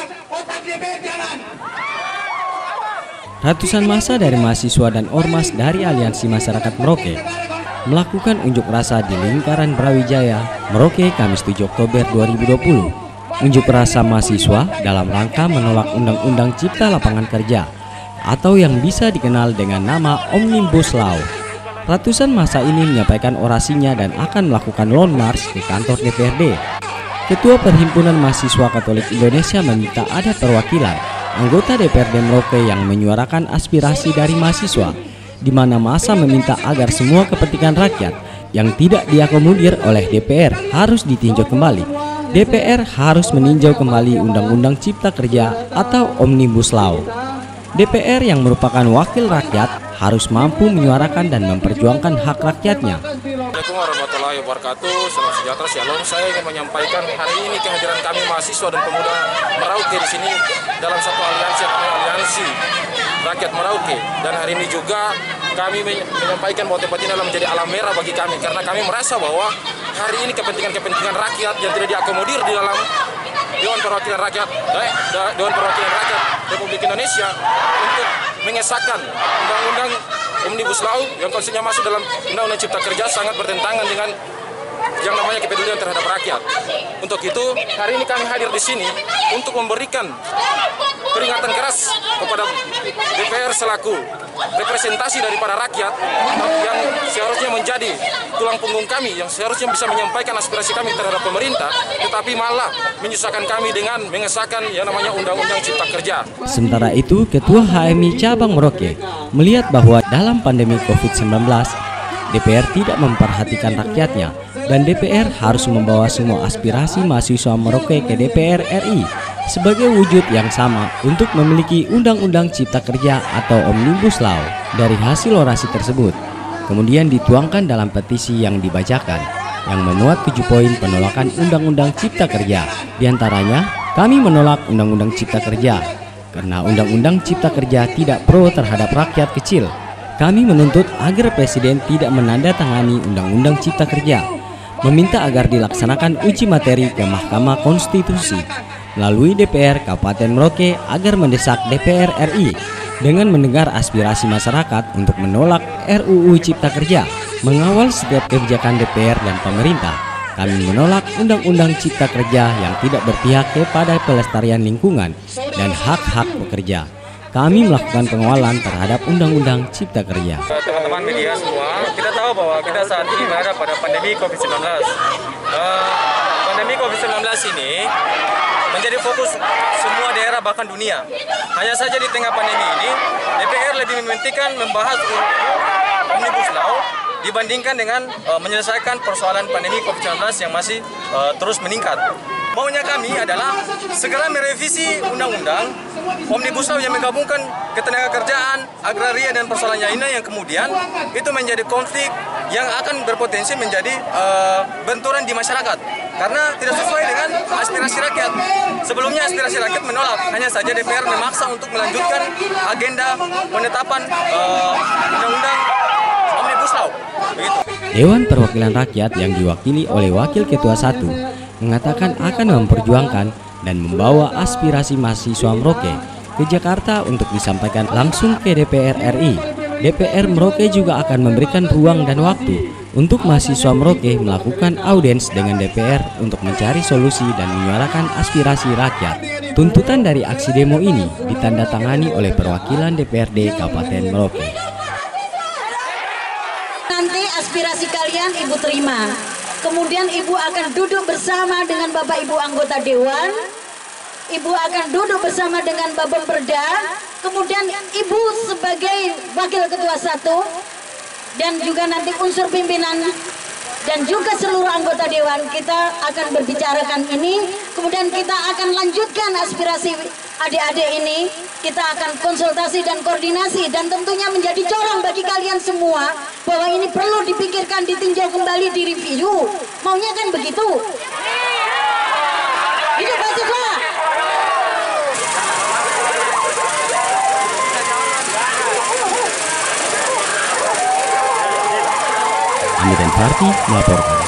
Ratusan massa dari mahasiswa dan ormas dari Aliansi Masyarakat Merauke melakukan unjuk rasa di lingkaran Brawijaya, Merauke, Kamis 7 Oktober 2020. Unjuk rasa mahasiswa dalam rangka menolak Undang-Undang Cipta Lapangan Kerja atau yang bisa dikenal dengan nama Omnibus Law. Ratusan massa ini menyampaikan orasinya dan akan melakukan lawn march ke kantor DPRD. Ketua Perhimpunan Mahasiswa Katolik Indonesia meminta ada perwakilan anggota DPRD Merauke yang menyuarakan aspirasi dari mahasiswa, di mana massa meminta agar semua kepentingan rakyat yang tidak diakomodir oleh DPR harus ditinjau kembali. DPR harus meninjau kembali Undang-Undang Cipta Kerja atau Omnibus Law. DPR yang merupakan wakil rakyat harus mampu menyuarakan dan memperjuangkan hak rakyatnya. Assalamualaikum warahmatullahi wabarakatuh. Salam sejahtera, shalom. Saya ingin menyampaikan hari ini kehadiran kami mahasiswa dan pemuda Merauke di sini dalam satu aliansi, Aliansi Rakyat Merauke. Dan hari ini juga kami menyampaikan bahwa tempat ini adalah menjadi alam merah bagi kami, karena kami merasa bahwa hari ini kepentingan rakyat yang tidak diakomodir di dalam Dewan Perwakilan Rakyat Republik Indonesia untuk mengesahkan Undang-Undang Omnibus Law yang konsepnya masuk dalam Undang-Undang Cipta Kerja sangat bertentangan dengan yang namanya kepedulian terhadap rakyat. Untuk itu, hari ini kami hadir di sini untuk memberikan peringatan keras kepada DPR selaku representasi dari para rakyat yang seharusnya menjadi tulang punggung kami, yang seharusnya bisa menyampaikan aspirasi kami terhadap pemerintah, tetapi malah menyusahkan kami dengan mengesahkan yang namanya Undang-Undang Cipta Kerja. Sementara itu, Ketua HMI Cabang Merauke melihat bahwa dalam pandemi COVID-19, DPR tidak memperhatikan rakyatnya dan DPR harus membawa semua aspirasi mahasiswa Merauke ke DPR RI sebagai wujud yang sama untuk memiliki Undang-Undang Cipta Kerja atau Omnibus Law. Dari hasil orasi tersebut kemudian dituangkan dalam petisi yang dibacakan yang memuat 7 poin penolakan Undang-Undang Cipta Kerja. Di antaranya, kami menolak Undang-Undang Cipta Kerja karena Undang-Undang Cipta Kerja tidak pro terhadap rakyat kecil. Kami menuntut agar Presiden tidak menandatangani Undang-Undang Cipta Kerja, meminta agar dilaksanakan uji materi ke Mahkamah Konstitusi melalui DPR Kabupaten Merauke agar mendesak DPR RI dengan mendengar aspirasi masyarakat untuk menolak RUU Cipta Kerja, mengawal setiap kebijakan DPR dan pemerintah. Kami menolak Undang-Undang Cipta Kerja yang tidak berpihak kepada pelestarian lingkungan dan hak-hak pekerja. Kami melakukan pengawalan terhadap Undang-Undang Cipta Kerja. Teman-teman media semua, kita tahu bahwa kita saat ini berada pada pandemi COVID-19. Pandemi COVID-19 ini menjadi fokus semua daerah bahkan dunia. Hanya saja di tengah pandemi ini, DPR lebih mementingkan membahas Omnibus Law dibandingkan dengan menyelesaikan persoalan pandemi COVID-19 yang masih terus meningkat. Maunya kami adalah segera merevisi Undang-Undang Omnibus Law yang menggabungkan ketenagakerjaan, agraria, dan persoalan lainnya yang kemudian itu menjadi konflik yang akan berpotensi menjadi benturan di masyarakat karena tidak sesuai dengan aspirasi rakyat. Sebelumnya aspirasi rakyat menolak, hanya saja DPR memaksa untuk melanjutkan agenda penetapan Undang-Undang Omnibus Law. Begitu. Dewan Perwakilan Rakyat yang diwakili oleh Wakil Ketua 1 mengatakan akan memperjuangkan dan membawa aspirasi mahasiswa Merauke ke Jakarta untuk disampaikan langsung ke DPR RI. DPR Merauke juga akan memberikan ruang dan waktu untuk mahasiswa Merauke melakukan audiens dengan DPR untuk mencari solusi dan menyuarakan aspirasi rakyat. Tuntutan dari aksi demo ini ditandatangani oleh perwakilan DPRD Kabupaten Merauke. Nanti aspirasi kalian Ibu terima. Kemudian Ibu akan duduk bersama dengan Bapak Ibu anggota Dewan. Ibu akan duduk bersama dengan Bapak Perda. Kemudian Ibu sebagai Wakil Ketua 1 dan juga nanti unsur pimpinan dan juga seluruh anggota Dewan kita akan berbicarakan ini. Kemudian kita akan lanjutkan aspirasi adik-adik ini. Kita akan konsultasi dan koordinasi dan tentunya menjadi corong bagi kalian semua bahwa ini perlu dipikirkan, ditinjau kembali, direview. Maunya kan begitu? Hidup mahasiswa! Amidan Farti melaporkan.